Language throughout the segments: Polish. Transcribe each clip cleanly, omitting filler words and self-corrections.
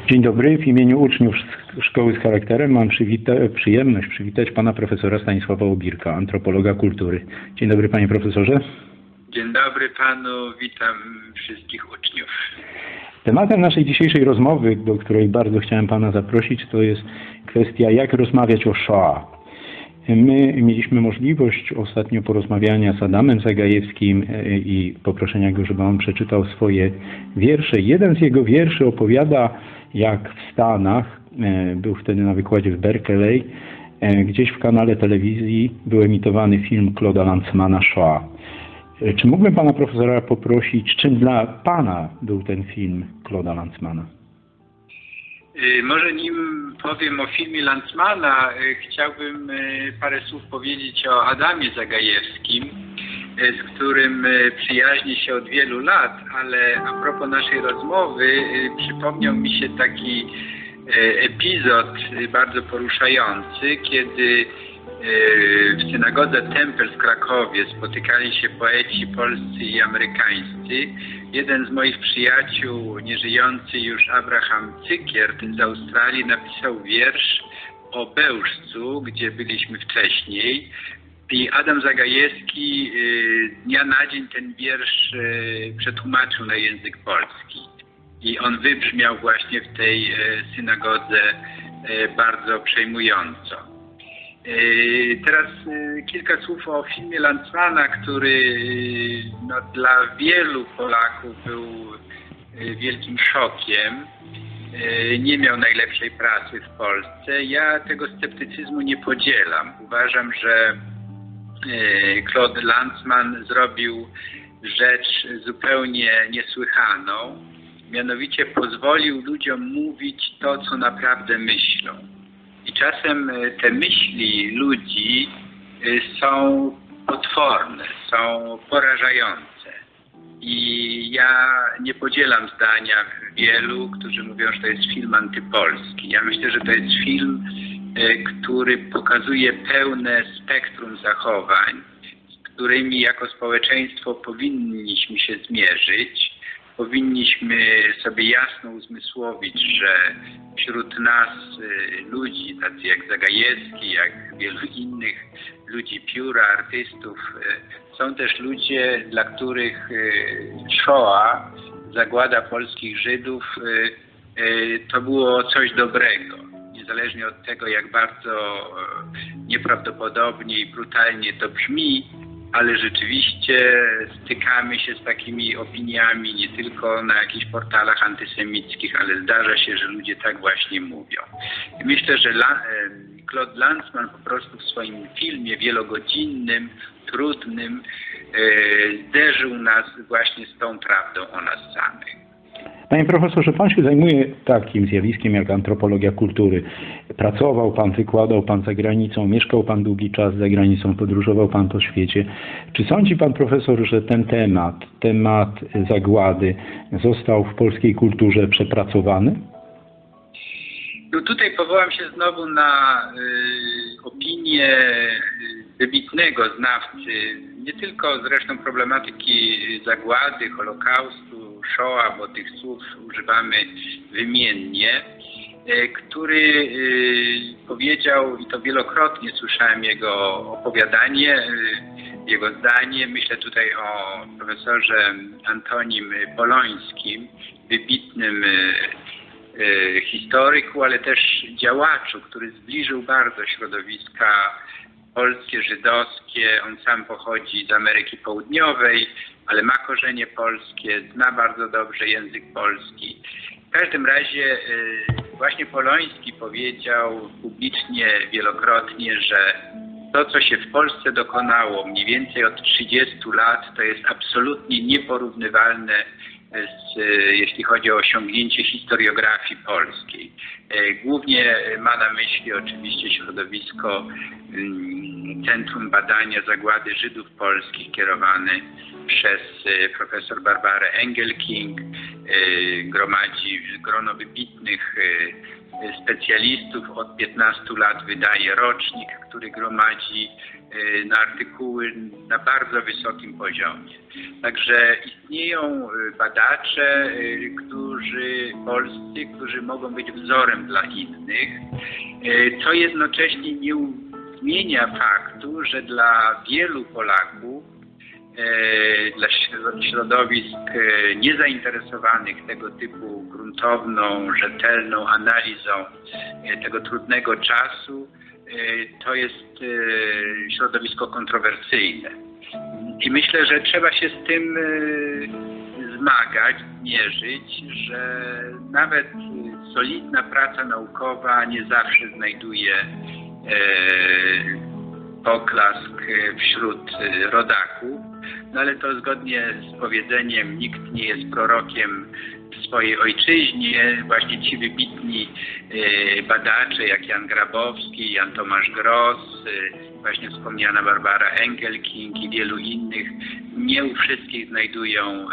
Dzień dobry. W imieniu uczniów Szkoły z Charakterem mam przyjemność przywitać pana profesora Stanisława Obirka, antropologa kultury. Dzień dobry, panie profesorze. Dzień dobry panu, witam wszystkich uczniów. Tematem naszej dzisiejszej rozmowy, do której bardzo chciałem pana zaprosić, to jest kwestia, jak rozmawiać o Shoah. My mieliśmy możliwość ostatnio porozmawiania z Adamem Zagajewskim i poproszenia go, żeby on przeczytał swoje wiersze. Jeden z jego wierszy opowiada, jak w Stanach, był wtedy na wykładzie w Berkeley, gdzieś w kanale telewizji był emitowany film Claude'a Lanzmana Shoah. Czy mógłbym pana profesora poprosić, czym dla pana był ten film Claude'a Lanzmana? Może nim powiem o filmie Lanzmana, chciałbym parę słów powiedzieć o Adamie Zagajewskim, z którym przyjaźnię się od wielu lat, ale a propos naszej rozmowy przypomniał mi się taki epizod bardzo poruszający, kiedy w synagodze Tempel w Krakowie spotykali się poeci polscy i amerykańscy. Jeden z moich przyjaciół, nieżyjący już Abraham Cykiert z Australii, napisał wiersz o Bełżcu, gdzie byliśmy wcześniej. I Adam Zagajewski dnia na dzień ten wiersz przetłumaczył na język polski. I on wybrzmiał właśnie w tej synagodze bardzo przejmująco. Teraz kilka słów o filmie Lanzmana, który dla wielu Polaków był wielkim szokiem. Nie miał najlepszej pracy w Polsce. Ja tego sceptycyzmu nie podzielam. Uważam, że Claude Lanzmann zrobił rzecz zupełnie niesłychaną. Mianowicie pozwolił ludziom mówić to, co naprawdę myślą. I czasem te myśli ludzi są potworne, są porażające. I ja nie podzielam zdania wielu, którzy mówią, że to jest film antypolski. Ja myślę, że to jest film, który pokazuje pełne spektrum zachowań, z którymi jako społeczeństwo powinniśmy się zmierzyć. Powinniśmy sobie jasno uzmysłowić, że wśród nas ludzi, tacy jak Zagajewski, jak wielu innych ludzi pióra, artystów, są też ludzie, dla których Shoah, zagłada polskich Żydów, to było coś dobrego. Niezależnie od tego, jak bardzo nieprawdopodobnie i brutalnie to brzmi, ale rzeczywiście stykamy się z takimi opiniami nie tylko na jakichś portalach antysemickich, ale zdarza się, że ludzie tak właśnie mówią. I myślę, że Claude Lanzmann po prostu w swoim filmie wielogodzinnym, trudnym zderzył nas właśnie z tą prawdą o nas samych. Panie profesorze, pan się zajmuje takim zjawiskiem jak antropologia kultury. Pracował pan, wykładał pan za granicą, mieszkał pan długi czas za granicą, podróżował pan po świecie. Czy sądzi pan profesor, że ten temat zagłady został w polskiej kulturze przepracowany? No tutaj powołam się znowu na opinię wybitnego znawcy, nie tylko zresztą problematyki zagłady, Holokaustu, Shoah, bo tych słów używamy wymiennie, który powiedział, i to wielokrotnie słyszałem jego opowiadanie, jego zdanie, myślę tutaj o profesorze Antonim Polońskim, wybitnym historyku, ale też działaczu, który zbliżył bardzo środowiska polskie, żydowskie. On sam pochodzi z Ameryki Południowej, ale ma korzenie polskie, zna bardzo dobrze język polski. W każdym razie właśnie Poloński powiedział publicznie wielokrotnie, że to, co się w Polsce dokonało mniej więcej od 30 lat, to jest absolutnie nieporównywalne jeśli chodzi o osiągnięcie historiografii polskiej. Głównie ma na myśli oczywiście środowisko Centrum Badania Zagłady Żydów Polskich kierowane przez profesor Barbarę Engelking. gromadzi grono wybitnych specjalistów, od 15 lat wydaje rocznik, który gromadzi na artykuły na bardzo wysokim poziomie. Także istnieją badacze, polscy, którzy mogą być wzorem dla innych, co jednocześnie nie zmienia faktu, że dla wielu Polaków, dla środowisk niezainteresowanych tego typu gruntowną, rzetelną analizą tego trudnego czasu, to jest środowisko kontrowersyjne. I myślę, że trzeba się z tym zmagać, mierzyć, że nawet solidna praca naukowa nie zawsze znajduje poklask wśród rodaków, no ale to zgodnie z powiedzeniem nikt nie jest prorokiem w swojej ojczyźnie. Właśnie ci wybitni badacze jak Jan Grabowski, Jan Tomasz Gross, właśnie wspomniana Barbara Engelking i wielu innych, nie u wszystkich znajdują,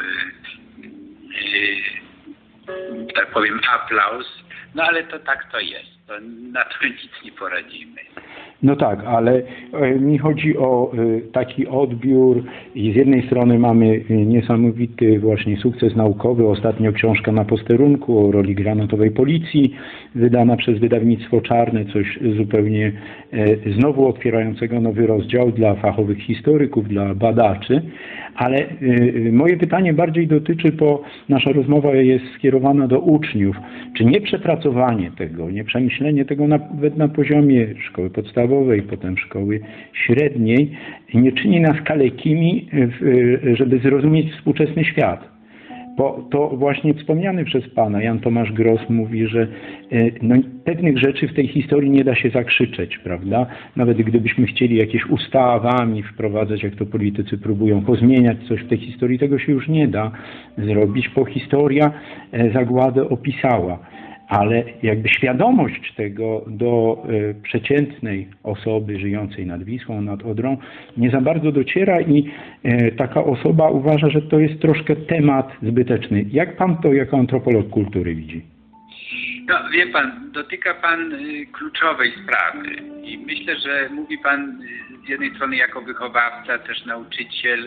tak powiem, aplauz, no ale to tak to jest. To na to nic nie poradzimy. No tak, ale mi chodzi o taki odbiór i z jednej strony mamy niesamowity właśnie sukces naukowy, ostatnio książka Na posterunku o roli granatowej policji, wydana przez wydawnictwo Czarne, coś zupełnie znowu otwierającego nowy rozdział dla fachowych historyków, dla badaczy, ale moje pytanie bardziej dotyczy, bo nasza rozmowa jest skierowana do uczniów, czy nie przepracowanie tego, nie przemyślenie tego nawet na poziomie szkoły podstawowej, potem szkoły średniej, nie czyni nas kalekimi, żeby zrozumieć współczesny świat. Bo to właśnie wspomniany przez Pana Jan Tomasz Gross mówi, że no, pewnych rzeczy w tej historii nie da się zakrzyczeć, prawda? Nawet gdybyśmy chcieli jakieś ustawami wprowadzać, jak to politycy próbują, pozmieniać coś w tej historii, tego się już nie da zrobić, bo historia zagładę opisała. Ale jakby świadomość tego do przeciętnej osoby żyjącej nad Wisłą, nad Odrą nie za bardzo dociera i taka osoba uważa, że to jest troszkę temat zbyteczny. Jak Pan to jako antropolog kultury widzi? No wie Pan, dotyka Pan kluczowej sprawy i myślę, że mówi Pan z jednej strony jako wychowawca, też nauczyciel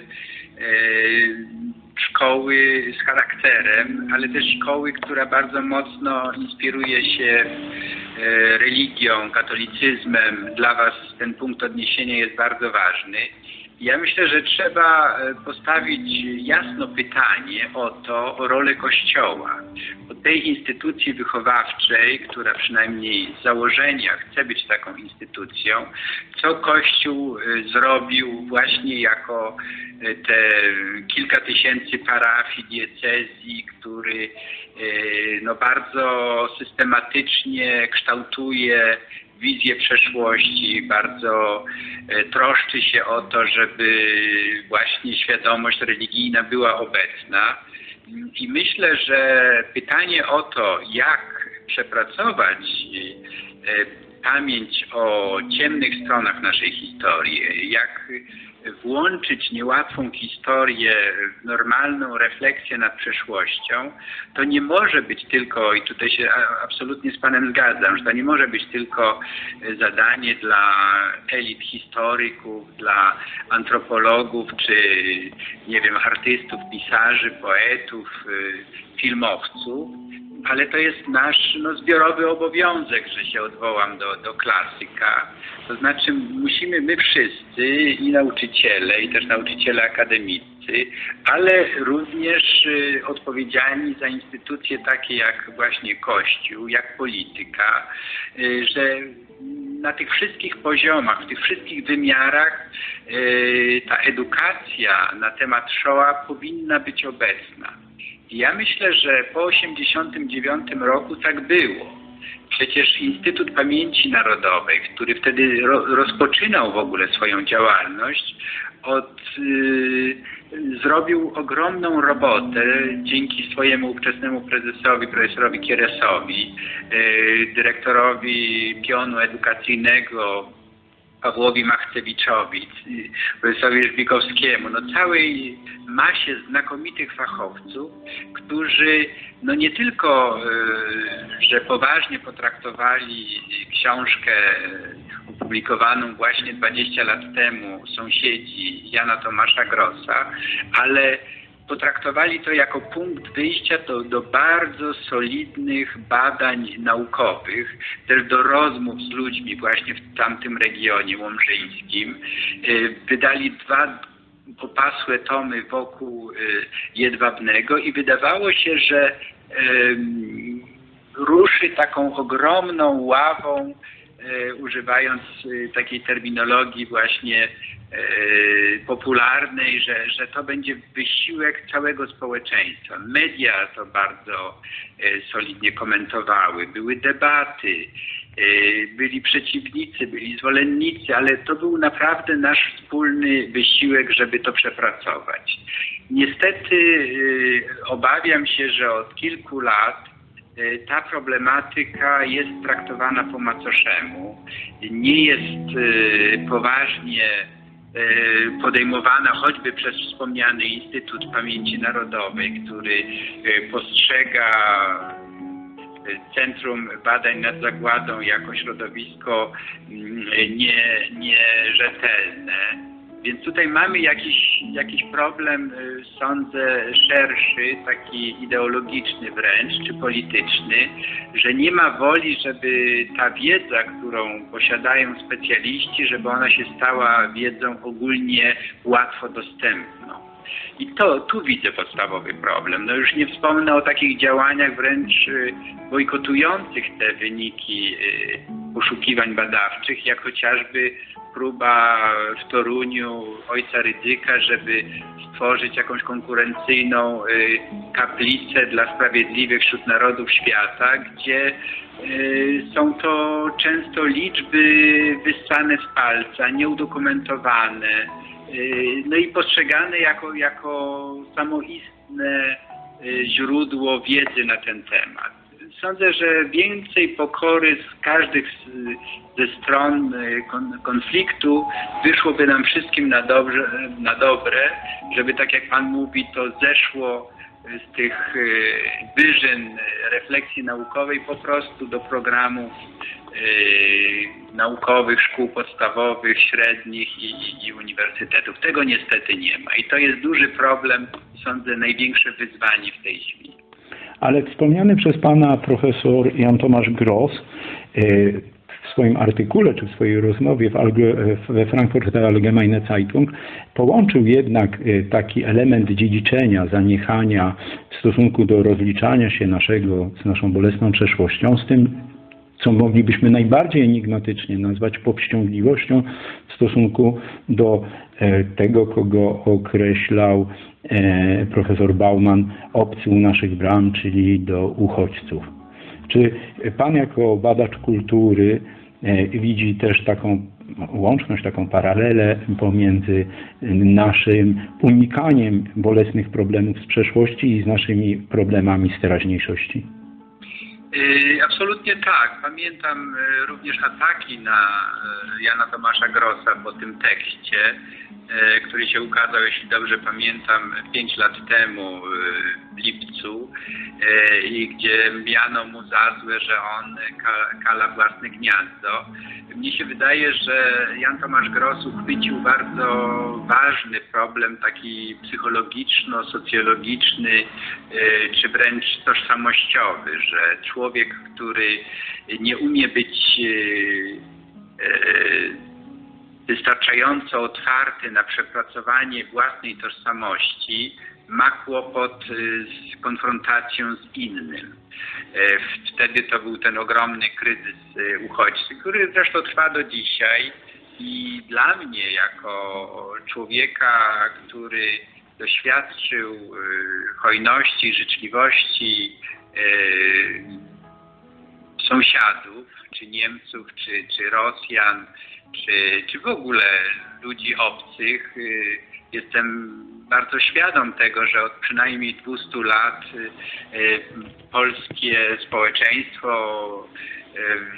szkoły z charakterem, ale też szkoły, która bardzo mocno inspiruje się religią, katolicyzmem. Dla Was ten punkt odniesienia jest bardzo ważny. Ja myślę, że trzeba postawić jasno pytanie o rolę Kościoła. O tej instytucji wychowawczej, która przynajmniej z założenia chce być taką instytucją, co Kościół zrobił właśnie jako te kilka tysięcy parafii, diecezji, który no, bardzo systematycznie kształtuje wizję przeszłości, bardzo troszczy się o to, żeby właśnie świadomość religijna była obecna. I myślę, że pytanie o to, jak przepracować pamięć o ciemnych stronach naszej historii, jak włączyć niełatwą historię w normalną refleksję nad przeszłością, to nie może być tylko, i tutaj się absolutnie z Panem zgadzam, że to nie może być tylko zadanie dla elit historyków, dla antropologów, czy nie wiem, artystów, pisarzy, poetów, filmowców, ale to jest nasz zbiorowy obowiązek, że się odwołam do klasyka. To znaczy musimy my wszyscy, i nauczyciele, i też nauczyciele akademicy, ale również odpowiedzialni za instytucje takie jak właśnie Kościół, jak polityka, że na tych wszystkich poziomach, w tych wszystkich wymiarach ta edukacja na temat Shoah powinna być obecna. I ja myślę, że po 1989 roku tak było. Przecież Instytut Pamięci Narodowej, który wtedy rozpoczynał w ogóle swoją działalność, zrobił ogromną robotę dzięki swojemu ówczesnemu prezesowi, profesorowi Kieresowi, dyrektorowi pionu edukacyjnego, Pawłowi Machcewiczowi, profesorowi Żbikowskiemu, no całej masie znakomitych fachowców, którzy no nie tylko, że poważnie potraktowali książkę opublikowaną właśnie 20 lat temu, Sąsiedzi Jana Tomasza Grossa, ale potraktowali to jako punkt wyjścia do bardzo solidnych badań naukowych, też do rozmów z ludźmi właśnie w tamtym regionie łomżyńskim. Wydali 2 opasłe tomy wokół Jedwabnego i wydawało się, że ruszy taką ogromną ławą, używając takiej terminologii właśnie popularnej, że to będzie wysiłek całego społeczeństwa. Media to bardzo solidnie komentowały, były debaty, byli przeciwnicy, byli zwolennicy, ale to był naprawdę nasz wspólny wysiłek, żeby to przepracować. Niestety obawiam się, że od kilku lat ta problematyka jest traktowana po macoszemu, nie jest poważnie podejmowana choćby przez wspomniany Instytut Pamięci Narodowej, który postrzega Centrum Badań nad Zagładą jako środowisko nierzetelne. Więc tutaj mamy jakiś problem, sądzę, szerszy, taki ideologiczny wręcz, czy polityczny, że nie ma woli, żeby ta wiedza, którą posiadają specjaliści, żeby ona się stała wiedzą ogólnie łatwo dostępną. I tu widzę podstawowy problem. No już nie wspomnę o takich działaniach wręcz bojkotujących te wyniki poszukiwań badawczych, jak chociażby próba w Toruniu ojca Rydzyka, żeby stworzyć jakąś konkurencyjną kaplicę dla sprawiedliwych wśród narodów świata, gdzie są to często liczby wyssane z palca, nieudokumentowane, no i postrzegane jako samoistne źródło wiedzy na ten temat. Sądzę, że więcej pokory z każdych ze stron konfliktu wyszłoby nam wszystkim na dobre, żeby, tak jak Pan mówi, to zeszło z tych wyżyn refleksji naukowej po prostu do programów naukowych, szkół podstawowych, średnich i uniwersytetów. Tego niestety nie ma i to jest duży problem, sądzę, największe wyzwanie w tej chwili. Ale wspomniany przez Pana profesor Jan Tomasz Gross w swoim artykule czy w swojej rozmowie we Frankfurter Allgemeine Zeitung połączył jednak taki element dziedziczenia, zaniechania w stosunku do rozliczania się z naszą bolesną przeszłością z tym, co moglibyśmy najbardziej enigmatycznie nazwać powściągliwością w stosunku do tego, kogo określał profesor Bauman, obcy u naszych bram, czyli do uchodźców. Czy Pan jako badacz kultury widzi też taką łączność, taką paralelę pomiędzy naszym unikaniem bolesnych problemów z przeszłości i z naszymi problemami z teraźniejszości? Absolutnie tak. Pamiętam również ataki na Jana Tomasza Grossa po tym tekście, który się ukazał, jeśli dobrze pamiętam, 5 lat temu w lipcu i gdzie miano mu za złe, że on kala własne gniazdo. Mnie się wydaje, że Jan Tomasz Gross uchwycił bardzo ważny problem, taki psychologiczno-socjologiczny, czy wręcz tożsamościowy, że człowiek, który nie umie być wystarczająco otwarty na przepracowanie własnej tożsamości, ma kłopot z konfrontacją z innym. Wtedy to był ten ogromny kryzys uchodźcy, który zresztą trwa do dzisiaj i dla mnie jako człowieka, który doświadczył hojności, życzliwości sąsiadów, czy Niemców, czy Rosjan, czy w ogóle ludzi obcych, jestem bardzo świadom tego, że od przynajmniej 200 lat polskie społeczeństwo w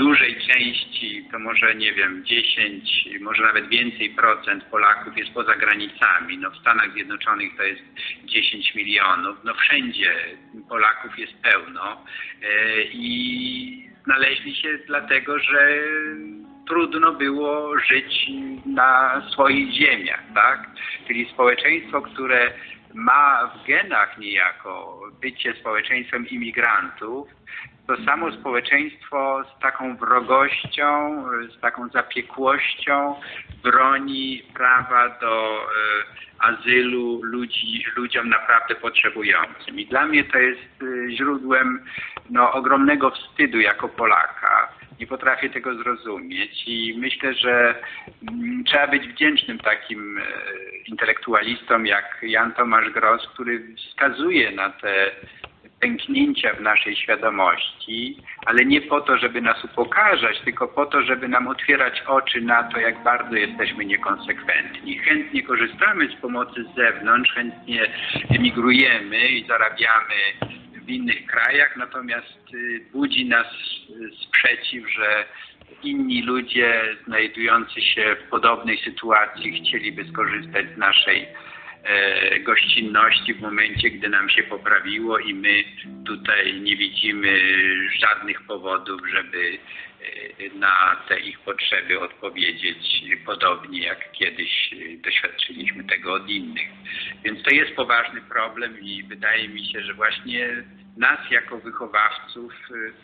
dużej części, to może nie wiem, 10, może nawet więcej procent Polaków jest poza granicami. No w Stanach Zjednoczonych to jest 10 milionów. No wszędzie Polaków jest pełno i znaleźli się dlatego, że trudno było żyć na swoich ziemiach, tak? Czyli społeczeństwo, które ma w genach niejako bycie społeczeństwem imigrantów, to samo społeczeństwo z taką wrogością, z taką zapiekłością broni prawa do azylu ludziom naprawdę potrzebującym. I dla mnie to jest źródłem ogromnego wstydu jako Polaka. Nie potrafię tego zrozumieć i myślę, że trzeba być wdzięcznym takim intelektualistom jak Jan Tomasz Gross, który wskazuje na te pęknięcia w naszej świadomości, ale nie po to, żeby nas upokarzać, tylko po to, żeby nam otwierać oczy na to, jak bardzo jesteśmy niekonsekwentni. Chętnie korzystamy z pomocy z zewnątrz, chętnie emigrujemy i zarabiamy w innych krajach, natomiast budzi nas sprzeciw, że inni ludzie znajdujący się w podobnej sytuacji chcieliby skorzystać z naszej gościnności w momencie, gdy nam się poprawiło i my tutaj nie widzimy żadnych powodów, żeby na te ich potrzeby odpowiedzieć podobnie jak kiedyś doświadczyliśmy tego od innych. Więc to jest poważny problem i wydaje mi się, że właśnie nas jako wychowawców,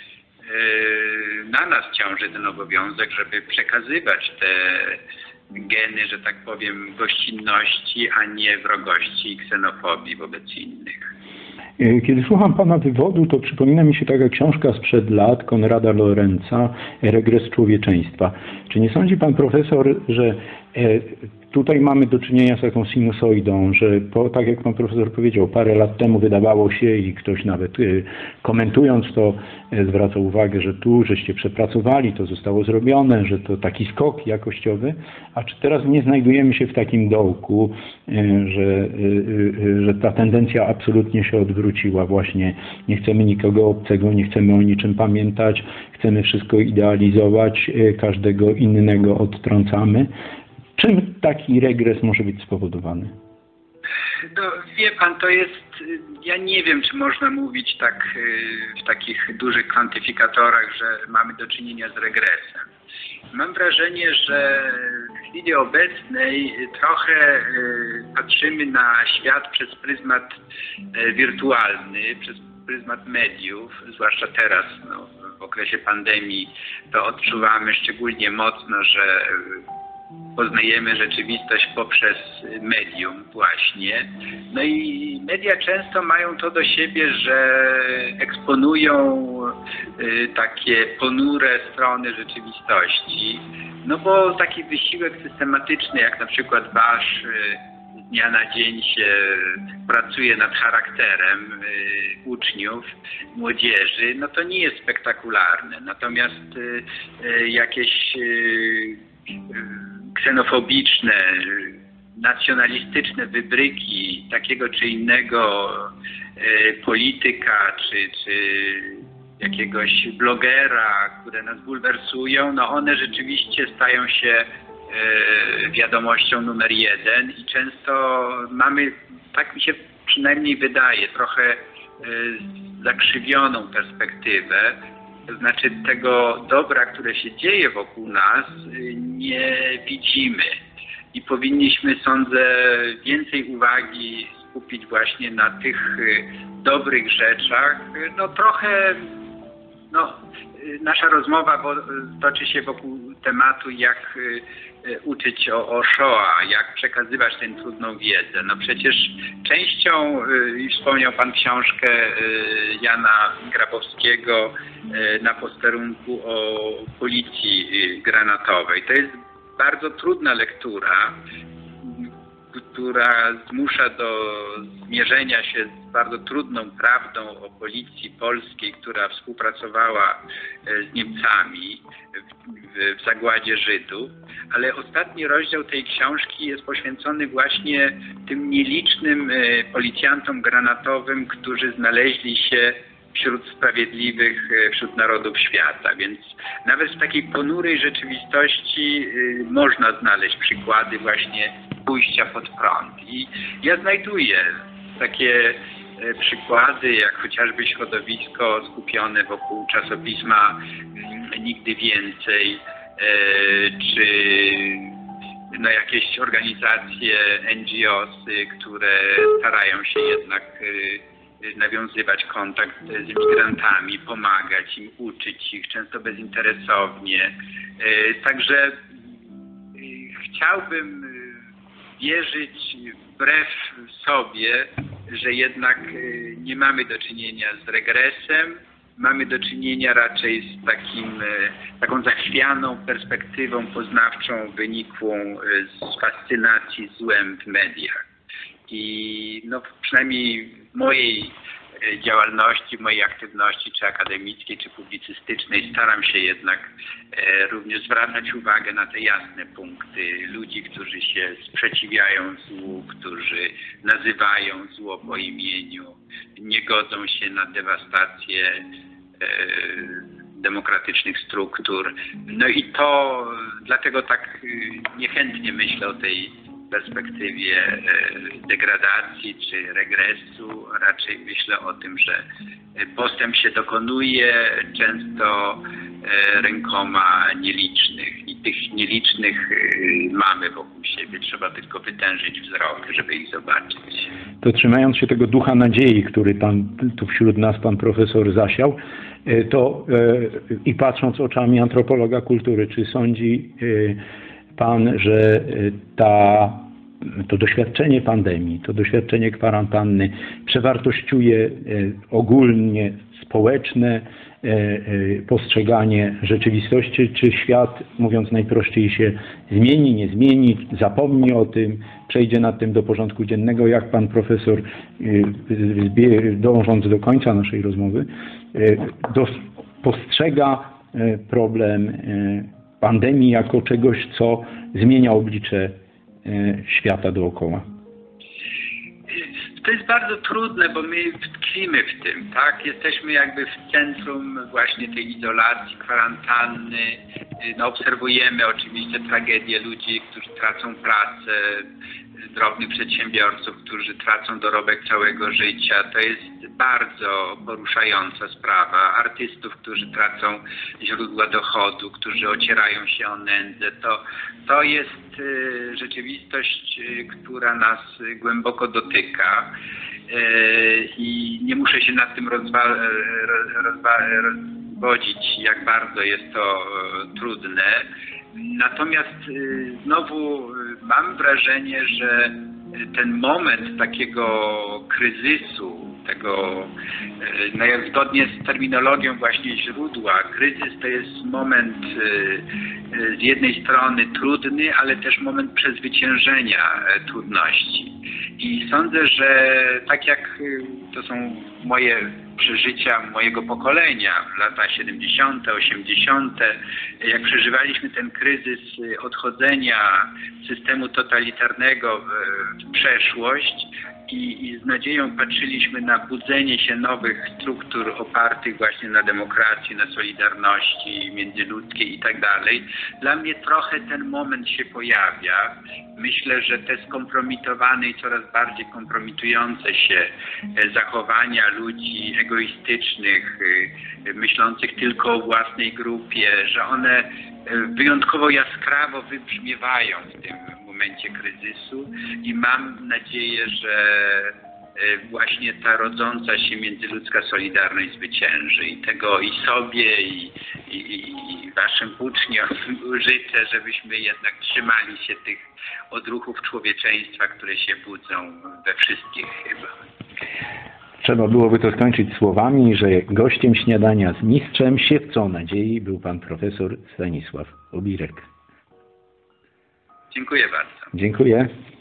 na nas ciąży ten obowiązek, żeby przekazywać te geny, że tak powiem, gościnności, a nie wrogości i ksenofobii wobec innych. Kiedy słucham pana wywodu, to przypomina mi się taka książka sprzed lat Konrada Lorenza, Regres człowieczeństwa. Czy nie sądzi pan profesor, że tutaj mamy do czynienia z taką sinusoidą, że tak jak pan profesor powiedział, parę lat temu wydawało się i ktoś nawet komentując to zwraca uwagę, że tu żeście przepracowali, to zostało zrobione, że to taki skok jakościowy, a czy teraz nie znajdujemy się w takim dołku, że ta tendencja absolutnie się odwróciła właśnie, nie chcemy nikogo obcego, nie chcemy o niczym pamiętać, chcemy wszystko idealizować, każdego innego odtrącamy. Czym taki regres może być spowodowany? No, wie pan, to jest, ja nie wiem, czy można mówić tak w takich dużych kwantyfikatorach, że mamy do czynienia z regresem. Mam wrażenie, że w chwili obecnej trochę patrzymy na świat przez pryzmat wirtualny, przez pryzmat mediów, zwłaszcza teraz w okresie pandemii to odczuwamy szczególnie mocno, że poznajemy rzeczywistość poprzez medium właśnie. No i media często mają to do siebie, że eksponują takie ponure strony rzeczywistości. No bo taki wysiłek systematyczny, jak na przykład wasz, z dnia na dzień się pracuje nad charakterem uczniów, młodzieży, no to nie jest spektakularne. Natomiast jakieś ksenofobiczne, nacjonalistyczne wybryki takiego czy innego polityka, czy jakiegoś blogera, które nas bulwersują, no one rzeczywiście stają się wiadomością numer jeden i często mamy, tak mi się przynajmniej wydaje, trochę zakrzywioną perspektywę. To znaczy tego dobra, które się dzieje wokół nas, nie widzimy. I powinniśmy, sądzę, więcej uwagi skupić właśnie na tych dobrych rzeczach. No trochę, nasza rozmowa toczy się wokół tematu, jak uczyć o Shoah, jak przekazywać tę trudną wiedzę. No przecież częścią, i wspomniał pan książkę Jana Grabowskiego na posterunku o policji granatowej. To jest bardzo trudna lektura, która zmusza do zmierzenia się z bardzo trudną prawdą o policji polskiej, która współpracowała z Niemcami w zagładzie Żydów, ale ostatni rozdział tej książki jest poświęcony właśnie tym nielicznym policjantom granatowym, którzy znaleźli się wśród sprawiedliwych, wśród narodów świata. Więc nawet w takiej ponurej rzeczywistości można znaleźć przykłady właśnie pójścia pod prąd. I ja znajduję takie przykłady, jak chociażby środowisko skupione wokół czasopisma Nigdy Więcej, czy no jakieś organizacje, NGOsy, które starają się jednak nawiązywać kontakt z imigrantami, pomagać im, uczyć ich, często bezinteresownie. Także chciałbym wierzyć wbrew sobie, że jednak nie mamy do czynienia z regresem, mamy do czynienia raczej z taką zachwianą perspektywą poznawczą wynikłą z fascynacji złem w mediach. I no, przynajmniej w mojej działalności, w mojej aktywności, czy akademickiej, czy publicystycznej, staram się jednak również zwracać uwagę na te jasne punkty ludzi, którzy się sprzeciwiają złu, którzy nazywają zło po imieniu, nie godzą się na dewastację demokratycznych struktur. No i to dlatego tak niechętnie myślę o tej perspektywie degradacji czy regresu. Raczej myślę o tym, że postęp się dokonuje często rękoma nielicznych i tych nielicznych mamy wokół siebie. Trzeba tylko wytężyć wzrok, żeby ich zobaczyć. To trzymając się tego ducha nadziei, który tu wśród nas pan profesor zasiał, to i patrząc oczami antropologa kultury, czy sądzi pan, że to doświadczenie pandemii, to doświadczenie kwarantanny przewartościuje ogólnie społeczne postrzeganie rzeczywistości, czy świat, mówiąc najprościej, się zmieni, nie zmieni, zapomni o tym, przejdzie nad tym do porządku dziennego, jak pan profesor, dążąc do końca naszej rozmowy, postrzega problem pandemii jako czegoś, co zmienia oblicze świata dookoła. To jest bardzo trudne, bo my tkwimy w tym, tak? Jesteśmy jakby w centrum właśnie tej izolacji, kwarantanny. No, obserwujemy oczywiście tragedię ludzi, którzy tracą pracę, drobnych przedsiębiorców, którzy tracą dorobek całego życia. To jest bardzo poruszająca sprawa. Artystów, którzy tracą źródła dochodu, którzy ocierają się o nędzę. To jest rzeczywistość, która nas głęboko dotyka i nie muszę się nad tym rozwodzić, jak bardzo jest to trudne. Natomiast znowu mam wrażenie, że ten moment takiego kryzysu, no jak zgodnie z terminologią właśnie źródła, kryzys to jest moment z jednej strony trudny, ale też moment przezwyciężenia trudności. I sądzę, że tak jak to są moje przeżycia mojego pokolenia, lata 70., 80., jak przeżywaliśmy ten kryzys odchodzenia systemu totalitarnego w przeszłość i z nadzieją patrzyliśmy na budzenie się nowych struktur opartych właśnie na demokracji, na solidarności międzyludzkiej i tak dalej. Dla mnie trochę ten moment się pojawia. Myślę, że te skompromitowane i coraz bardziej kompromitujące się zachowania ludzi egoistycznych, myślących tylko o własnej grupie, że one wyjątkowo jaskrawo wybrzmiewają w tym momencie kryzysu i mam nadzieję, że właśnie ta rodząca się międzyludzka solidarność zwycięży i tego i sobie i waszym uczniom życzę, żebyśmy jednak trzymali się tych odruchów człowieczeństwa, które się budzą we wszystkich chyba. Trzeba byłoby to skończyć słowami, że gościem śniadania z mistrzem siewcą nadziei był pan profesor Stanisław Obirek. Dziękuję bardzo. Dziękuję.